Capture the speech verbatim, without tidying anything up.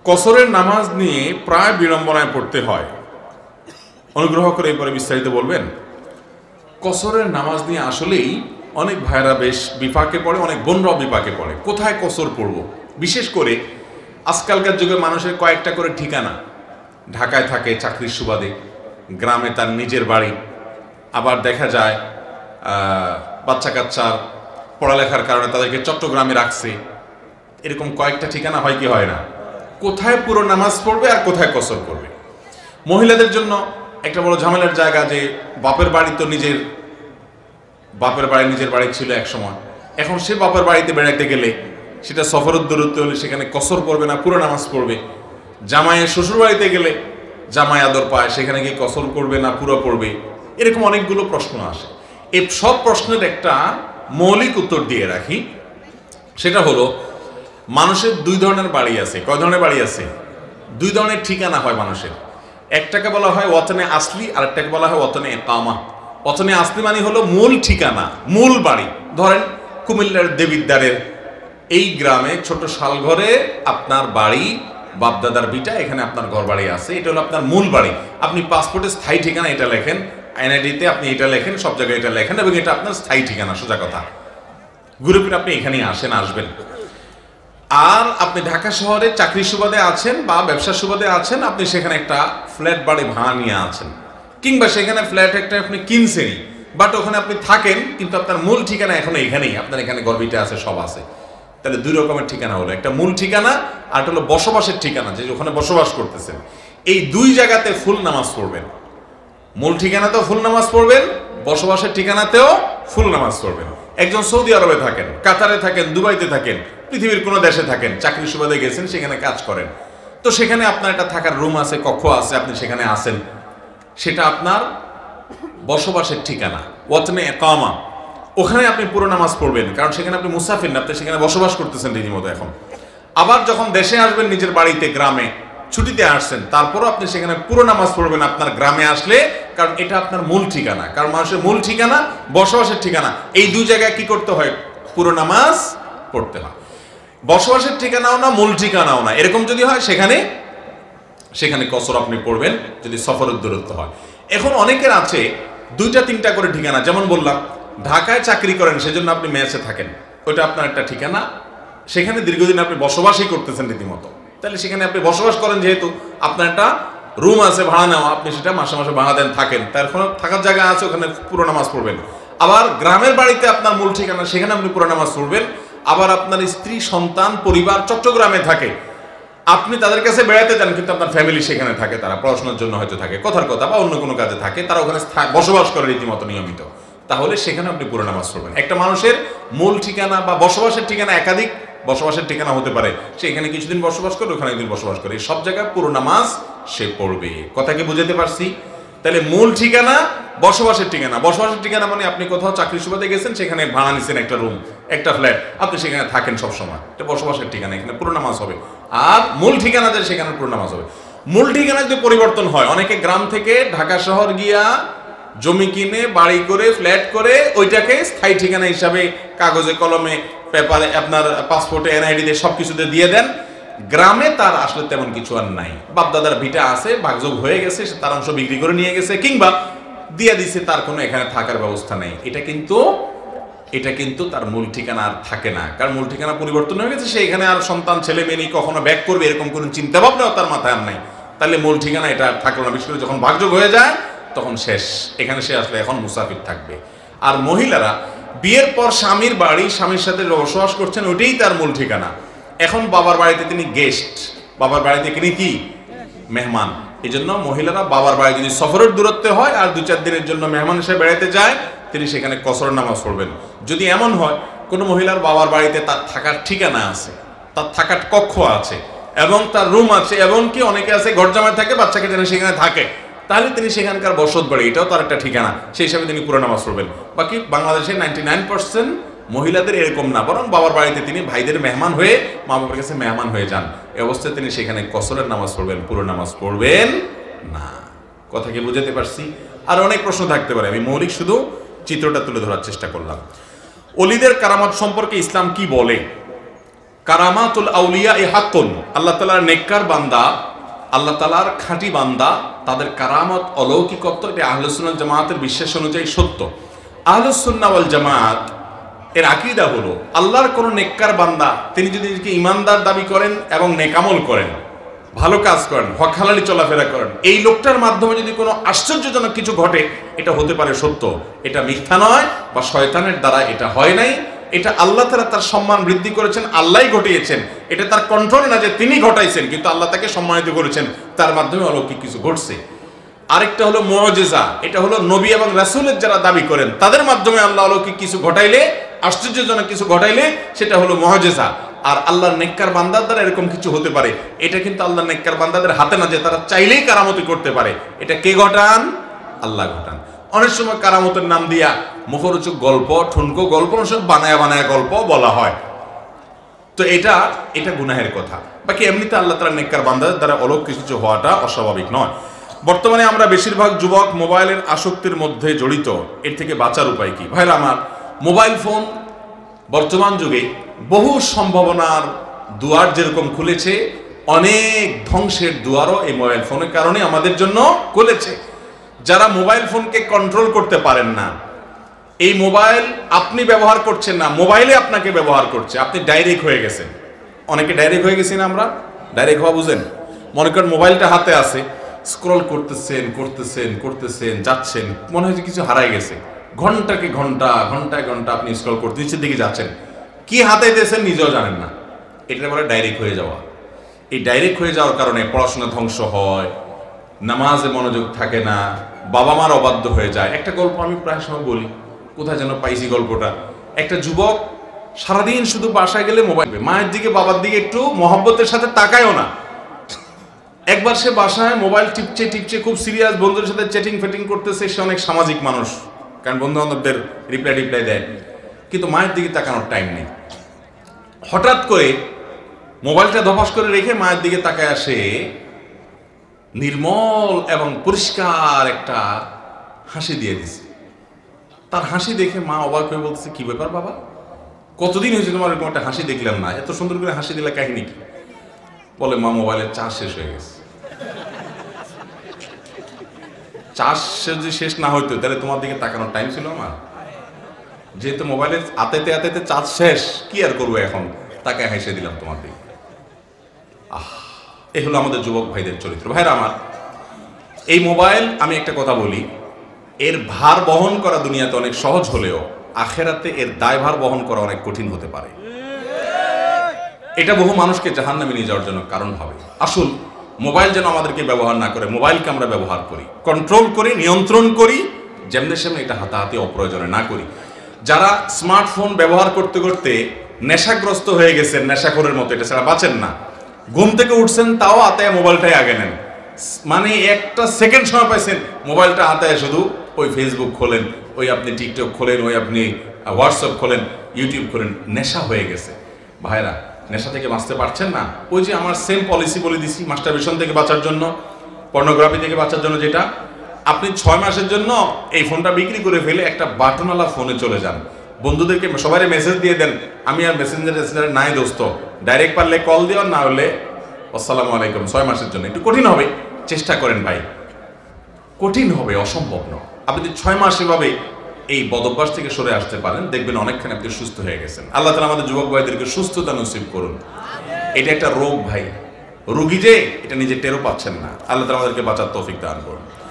কসরের নামাজ নিয়ে প্রায় বিড়ম্বনায় পড়তে হয়, অনুগ্রহ করে এরপরে বিস্তারিত বলবেন। কসরের নামাজ নিয়ে আসলেই অনেক ভাইরা বেশ বিপাকে পড়ে, অনেক বোনরাও বিপাকে পড়ে। কোথায় কসর পড়ব? বিশেষ করে আজকালকার যুগে মানুষের কয়েকটা করে ঠিকানা, ঢাকায় থাকে চাকরির সুবাদে, গ্রামে তার নিজের বাড়ি, আবার দেখা যায় বাচ্চা কাচ্চার পড়ালেখার কারণে তাদেরকে চট্টগ্রামে রাখছে। এরকম কয়েকটা ঠিকানা হয় কি হয় না? কোথায় পুরো নামাজ পড়বে আর কোথায় কসর করবে? মহিলাদের জন্য একটা বড় ঝামেলার জায়গা যে বাপের বাড়ি তো নিজের বাপের বাড়ি নিজের বাড়ি ছিল এক সময়, এখন সে বাপের বাড়িতে বেড়াইতে গেলে সেটা সফরের দূরত্ব হলে সেখানে কসর পড়বে না পুরো নামাজ পড়বে। জামাইয়ের শ্বশুর বাড়িতে গেলে জামাই আদর পায়, সেখানে গিয়ে কসর করবে না পুরো পড়বে। এরকম অনেকগুলো প্রশ্ন আসে। এই সব প্রশ্নের একটা মৌলিক উত্তর দিয়ে রাখি, সেটা হলো মানুষের দুই ধরনের বাড়ি আছে। কয় ধরনের বাড়ি আছে? দুই ধরনের ঠিকানা হয় মানুষের। একটাকে বলা হয় ওয়াতনে আসলি, আর একটাকে বলা হয় ওয়াতনে ইকামা। ওয়াতনে আসলি মানে হলো মূল ঠিকানা, মূল বাড়ি। ধরেন কুমিল্লার দেবিদ্বারের এই গ্রামে ছোট শালঘরে আপনার বাড়ি, বাপদাদার বিটা, এখানে আপনার ঘর বাড়ি আছে, এটা হলো আপনার মূল বাড়ি। আপনি পাসপোর্টে স্থায়ী ঠিকানা এটা লেখেন, এনআইডিতে আপনি এটা লেখেন, সব জায়গায় এটা লেখেন, এবং এটা আপনার স্থায়ী ঠিকানা। সোজা কথা, ঘুরে ফিরে আপনি এখানেই আসেন, আসবেন। আর আপনি ঢাকা শহরে চাকরির সুবাদে আছেন বা ব্যবসার সুবাদে আছেন, আপনি সেখানে একটা ফ্ল্যাট বাড়ি ভাড়া নিয়ে আছেন, কিংবা সেখানে ফ্ল্যাট একটা আপনি কিনছেনই, বাট ওখানে আপনি থাকেন, কিন্তু আপনার মূল ঠিকানা এখন এখানেই, আপনার এখানে গর্বিটা আছে, সব আছে। তাহলে দুই রকমের ঠিকানা হলো, একটা মূল ঠিকানা আর একটা হলো বসবাসের ঠিকানা, যে ওখানে বসবাস করতেছেন। এই দুই জায়গাতে ফুল নামাজ পড়বেন। মূল ঠিকানাতেও ফুল নামাজ পড়বেন, বসবাসের ঠিকানাতেও ফুল নামাজ পড়বেন। একজন সৌদি আরবে থাকেন, কাতারে থাকেন, দুবাইতে থাকেন, পৃথিবীর কোনো দেশে থাকেন, চাকরি সুবাদে গেছেন, সেখানে কাজ করেন, তো সেখানে আপনার একটা থাকার রুম আছে, কক্ষ আছে, আপনি সেখানে আসেন, সেটা আপনার বসবাসের ঠিকানা, ওয়াতনে ইকামা। ওখানে আপনি পুরো নামাজ পড়বেন, কারণ সেখানে আপনি মুসাফির না, আপনি সেখানে বসবাস করতেছেন রীতিমতো এখন। আবার যখন দেশে আসবেন, নিজের বাড়িতে, গ্রামে ছুটিতে আসছেন, তারপরও আপনি সেখানে পুরো নামাজ পড়বেন আপনার গ্রামে আসলে, কারণ এটা আপনার মূল ঠিকানা। কারণ মানুষের মূল ঠিকানা, বসবাসের ঠিকানা, এই দুই জায়গায় কি করতে হয়? পুরো নামাজ পড়তে হয়। বসবাসের ঠিকানাও না, মূল ঠিকানাও না, এরকম যদি হয় সেখানে সেখানে কসর আপনি পড়বেন, যদি সফরের দূরত্ব হয়। এখন অনেকের আছে দুইটা তিনটা করে ঠিকানা, যেমন বললাম ঢাকায় চাকরি করেন, সেজন্য আপনি মেসে থাকেন, ওইটা আপনার একটা ঠিকানা, সেখানে দীর্ঘদিন আপনি বসবাসই করতেছেন রীতিমতো, তাহলে সেখানে আপনি বসবাস করেন, যেহেতু আপনার একটা রুম আছে ভাড়া নেওয়া, আপনি সেটা মাসে মাসে ভাড়া দেন, থাকেন, তার কোনো থাকার জায়গা আছে, ওখানে পুরো নামাজ পড়বেন। আবার গ্রামের বাড়িতে আপনার মূল ঠিকানা, সেখানে আপনি পুরো নামাজ পড়বেন। আবার আপনার স্ত্রী, সন্তান, পরিবার চট্টগ্রামে থাকে, আপনি তাদের কাছে বেড়াতে যান, কিন্তু আপনার ফ্যামিলি সেখানে থাকে, তারা পড়াশোনার জন্য হয়তো থাকে, কথার কথা, বা অন্য কোনো কাজে থাকে, তারা ওখানে বসবাস করে রীতিমতো নিয়মিত, তাহলে সেখানে আপনি পুরো নামাজ পড়বেন। একটা মানুষের মূল ঠিকানা বা বসবাসের ঠিকানা একাধিক বসবাসের ঠিকানা হতে পারে, সে এখানে কিছুদিন বসবাস করে, ওখানে একদিন বসবাস করে, সব জায়গায় পুরো নামাজ সে পড়বে। কথা কি বুঝাতে পারছি? তাহলে মূল ঠিকানা, বসবাসের ঠিকানা। বসবাসের ঠিকানা মানে আপনি কোথাও চাকরি সুবাদে গেছেন, সেখানে ভাড়া নিচ্ছেন একটা রুম, একটা ফ্ল্যাট, আপনি সেখানে থাকেন সব সময়, এটা বসবাসের ঠিকানা, এখানে পুরো নামাজ হবে। আর মূল ঠিকানা যে সেখানে পুরো নামাজ হবে। মূল ঠিকানা যদি পরিবর্তন হয়, অনেকে গ্রাম থেকে ঢাকা শহর গিয়া জমি কিনে, বাড়ি করে, ফ্ল্যাট করে, ওইটাকে স্থায়ী ঠিকানা হিসাবে কাগজে কলমে, পেপারে, আপনার পাসপোর্টে, এনআইডিতে সব কিছুতে দিয়ে দেন। গ্রামে তার আসলে তেমন কিছু আর নাই, বাপদাদার ভিটা আছে, ভাগযোগ হয়ে গেছে, সে তার অংশ বিক্রি করে নিয়ে গেছে, কিংবা দিয়ে দিছে, তার কোনো এখানে থাকার ব্যবস্থা নেই। এটা কিন্তু এটা কিন্তু তার মূল ঠিকানা আর থাকে না, কারণ মূল ঠিকানা পরিবর্তন হয়ে গেছে, সে এখানে আর সন্তান, ছেলে মেয়ে নিয়ে কখনো ব্যাক করবে এরকম কোনো চিন্তা ভাবনাও তার মাথায় আর নাই। তাহলে মূল ঠিকানা এটা থাকলো না, বিশেষ করে যখন ভাগযোগ হয়ে যায় তখন শেষ, এখানে সে আসলে এখন মুসাফির থাকবে। আর মহিলারা বিয়ের পর স্বামীর বাড়ি, স্বামীর সাথে বসবাস করছেন, ওইটাই তার মূল ঠিকানা। এখন বাবার বাড়িতে তিনি গেস্ট, বাবার বাড়িতে তিনি কি মেহমান। এই জন্য মহিলারা বাবার বাড়ি যদি সফরের দূরত্বে হয় আর দু চার দিনের জন্য মেহমান হিসেবে বেড়াতে যায়, তিনি সেখানে কসর নামাজ পড়বেন। যদি এমন হয় কোনো মহিলার বাবার বাড়িতে তার থাকার ঠিকানা আছে, তার থাকার কক্ষ আছে, এবং তার রুম আছে, এবং কি অনেকে আছে ঘর জামাই থাকে, বাচ্চাকে জেনে সেখানে থাকে, তাহলে তিনি সেখানকার বসত বাড়ি, এটাও তার একটা ঠিকানা, সেই হিসাবে তিনি পুরো নামাজ পড়বেন। বাকি বাংলাদেশের নাইনটি নাইন পার্সেন্ট মহিলাদের এরকম না, বরং বাবার বাড়িতে তিনি ভাইদের মেহমান হয়ে, মা বাবার কাছে মেহমান হয়ে যান, এই অবস্থায় তিনি সেখানে কসরের নামাজ পড়বেন, পুরো নামাজ পড়বেন না। কথা কি বুঝাতে পারছি? আর অনেক প্রশ্ন থাকতে পারে, আমি মৌলিক শুধু চিত্রটা তুলে ধরার চেষ্টা করলাম। অলিদের কারামত সম্পর্কে ইসলাম কি বলে? কারামাতুল আউলিয়া এ হাক্কুন, আল্লাহ তাআলার নেককার বান্দা, আল্লাহ তাআলার খাঁটি বান্দা, তাদের কারামত অলৌকিকত্ব, এটা আহলুস সুন্নাহ জামাতের বিশ্বাস অনুযায়ী সত্য। আহলুস সুন্নাহ ওয়াল জামাত এর আকীদা হলো আল্লাহর কোন নেককার বান্দা তিনি যদি নিজেকে ইমানদার দাবি করেন এবং নেকামল করেন, ভালো কাজ করেন, হক হালালি চলাফেরা করেন, এই লোকটার মাধ্যমে যদি কোনো আশ্চর্যজনক কিছু ঘটে, এটা হতে পারে সত্য, এটা মিথ্যা নয় বা শয়তানের দ্বারা এটা হয় নাই, এটা আল্লাহ তাআলা তার সম্মান বৃদ্ধি করেছেন, আল্লাহই ঘটিয়েছেন, এটা তার কন্ট্রোলে না যে তিনি ঘটাইছেন, কিন্তু আল্লাহ তাকে সম্মানিত করেছেন, তার মাধ্যমে অলৌকিক কিছু ঘটছে। আরেকটা হলো মুআজিজা, এটা হলো নবী এবং রাসূলের যারা দাবি করেন তাদের মাধ্যমে আল্লাহ অলৌকিক কিছু ঘটাইলে, আশ্চর্যজনক কিছু ঘটাইলে সেটা হলো মুআজিজা। আর আল্লাহর নেককার বান্দার দ্বারা এরকম কিছু হতে পারে, এটা কিন্তু আল্লাহর নেককার বান্দাদের হাতে না যে তারা চাইলেই কারামতি করতে পারে, এটা কে ঘটান? আল্লাহ ঘটান। অনেক সময় কারামতের নাম দিয়া মুখরোচক গল্প, ঠুনকো গল্প, সব বানায়া বানায়া গল্প বলা হয়, তো এটা এটা গুনাহের কথা। বাকি এমনিতে আল্লাহ তাআলা নেককার বান্দাদের দ্বারা অলৌকিক কিছু হওয়াটা অস্বাভাবিক নয়। বর্তমানে আমরা বেশিরভাগ যুবক মোবাইলের আসক্তির মধ্যে জড়িত, এর থেকে বাঁচার উপায় কি? ভাইরা আমার, মোবাইল ফোন বর্তমান যুগে বহু সম্ভাবনার দুয়ার যেরকম খুলেছে, অনেক ধ্বংসের দুয়ারও এই মোবাইল ফোনের কারণে আমাদের জন্য খুলেছে। যারা মোবাইল ফোনকে কন্ট্রোল করতে পারেন না, এই মোবাইল আপনি ব্যবহার করছেন না, মোবাইলে আপনাকে ব্যবহার করছে, আপনি ডাইরেক্ট হয়ে গেছেন। অনেকে ডাইরেক্ট হয়ে গেছি না আমরা? ডাইরেক্ট হওয়া বুঝেন? মনে করেন মোবাইলটা হাতে আছে, স্ক্রল করতেছেন করতেছেন করতেছেন যাচ্ছেন, মনে হয় যে কিছু হারাই গেছে, ঘন্টাকে ঘন্টা ঘন্টায় ঘন্টা আপনি স্ক্রল করতে নিচের দিকে যাচ্ছেন, কি হাতে দিয়েছেন নিজেও জানেন না। এটা বলে ডাইরেক্ট হয়ে যাওয়া। এই ডাইরেক্ট হয়ে যাওয়ার কারণে পড়াশোনা ধ্বংস হয়, নামাজে মনোযোগ থাকে না, বাবা মার অবাধ্য হয়ে যায়। একটা গল্প আমি প্রায় সময় বলি, কোথায় যেন পাইছি গল্পটা। একটা যুবক সারাদিন শুধু বাসায় গেলে মোবাইল, মায়ের দিকে বাবার দিকে একটু মহব্বতের সাথে তাকায়ও না। একবার সে বাসায় মোবাইল টিপছে টিপছে খুব সিরিয়াস, বন্ধুদের সাথে চ্যাটিং ফেটিং করতেছে, সে অনেক সামাজিক মানুষ, কারণ বন্ধু বান্ধবদের রিপ্লাই টিপ্লাই দেয়, কিন্তু মায়ের দিকে তাকানোর টাইম নেই। হঠাৎ করে মোবাইলটা ধপাস করে রেখে মায়ের দিকে তাকায় আসে, নির্মল এবং পরিষ্কার একটা হাসি দিয়ে দিছে। তার হাসি দেখে মা অবাক হয়ে বলতেছে, কি ব্যাপার বাবা, কতদিন হয়েছে তোমার এরকম একটা হাসি দেখলাম না, এত সুন্দর করে হাসি দিলে কাহিনী কি? বলে, মা মোবাইলের চার্জ শেষ হয়ে গেছে। চার্জ যদি শেষ না হইতো তাহলে তোমার দিকে তাকানোর টাইম ছিল আমার? যেহেতু মোবাইলের আতেতে আতেতে চার্জ শেষ, কি আর করবো এখন, তাকে হেসে দিলাম তোমার দিকে। আহ, এ হলো আমাদের যুবক ভাইদের চরিত্র। ভাইরা আমার, এই মোবাইল, আমি একটা কথা বলি, এর ভার বহন করা দুনিয়াতে অনেক সহজ হলেও আখেরাতে এর দায়ভার বহন করা অনেক কঠিন হতে পারে। এটা বহু মানুষকে জাহান্নামে নিয়ে যাওয়ার জন্য কারণ হবে। আসল মোবাইল যেন আমাদেরকে ব্যবহার না করে, মোবাইলকে আমরা ব্যবহার করি, কন্ট্রোল করি, নিয়ন্ত্রণ করি, যেমনি সেমনি এটা হাতাহাতি অপ্রয়োজনে না করি। যারা স্মার্টফোন ব্যবহার করতে করতে নেশাগ্রস্ত হয়ে গেছেন, নেশাখোরের মতো, এটা ছাড়া বাঁচেন না। ঘুম থেকে উঠছেন তাও হাতে মোবাইলটাই আগে নেন, মানে একটা সেকেন্ড সময় পাইছেন মোবাইলটা হাতে, শুধু ওই ফেসবুক খোলেন, ওই আপনি টিকটক খোলেন, ওই আপনি হোয়াটসঅ্যাপ খোলেন, ইউটিউব খোলেন, নেশা হয়ে গেছে। ভাইরা, নেশা থেকে বাঁচতে পারছেন না? ওই যে আমার সেম পলিসি বলে দিছি, মাস্টারবেশন থেকে বাঁচার জন্য, পর্নোগ্রাফি থেকে বাঁচার জন্য, যেটা আপনি ছয় মাসের জন্য এই ফোনটা বিক্রি করে ফেলে একটা বাটনওয়ালা ফোনে চলে যান, বন্ধুদেরকে সবাই মেসেজ দিয়ে দেন, আমি আর মেসেঞ্জার মেসেঞ্জার নাই দোস্ত, ডাইরেক্ট পারলে কল দিও, না হলে আসসালামু আলাইকুম। ছয় মাসের জন্য একটু কঠিন হবে, চেষ্টা করেন ভাই, কঠিন হবে, অসম্ভব নয়। আপনি যদি ছয় মাস এভাবে এই বদভ্যাস থেকে সরে আসতে পারেন, দেখবেন অনেকখানি আপনি সুস্থ হয়ে গেছেন। আল্লাহ তাআলা আমাদের যুবক ভাইদেরকে সুস্থতা নসিব করুন। এটা একটা রোগ ভাই, রোগী যে এটা নিজে টেরও পাচ্ছেন না। আল্লাহ তাআলা আমাদেরকে বাঁচার তৌফিক দান করুন।